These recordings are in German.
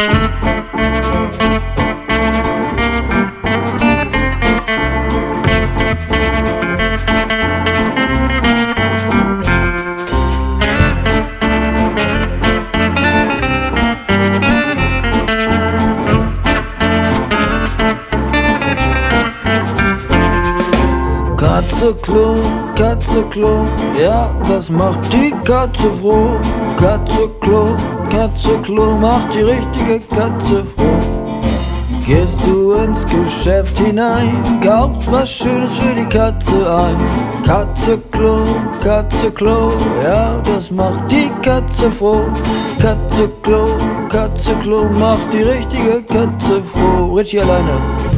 Katze Klo, ja, das macht die Katze froh. Katze Klo, macht die richtige Katze froh. Gehst du ins Geschäft hinein, kaufst was Schönes für die Katze ein. Katze Klo, ja, das macht die Katze froh. Katze Klo, macht die richtige Katze froh. Richie alleine.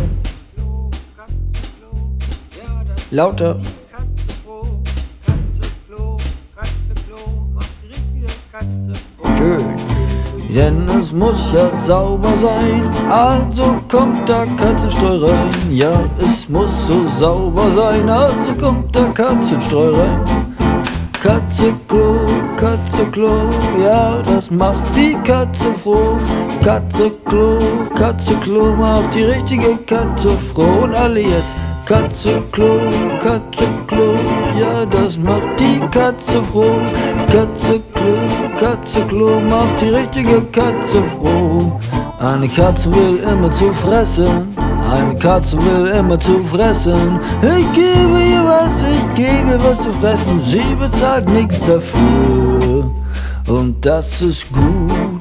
Lauter. Schön. Denn es muss ja sauber sein, also kommt da Katzenstreu rein. Ja, es muss so sauber sein, also kommt da Katzenstreu rein. Katze Klo, ja, das macht die Katze froh. Katze Klo, macht die richtige Katze froh. Und alle jetzt. Katze Klo, ja, das macht die Katze froh. Katze Klo, macht die richtige Katze froh. Eine Katze will immer zu fressen, eine Katze will immer zu fressen. Ich gebe ihr was zu fressen, sie bezahlt nichts dafür. Und das ist gut.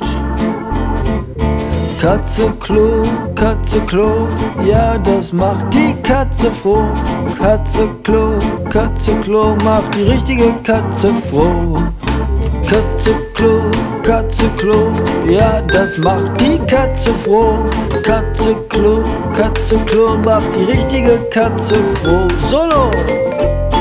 Katze Klo, ja, das macht die Katze froh. Katze Klo, macht die richtige Katze froh. Katze Klo, ja, das macht die Katze froh. Katze Klo, macht die richtige Katze froh. Solo!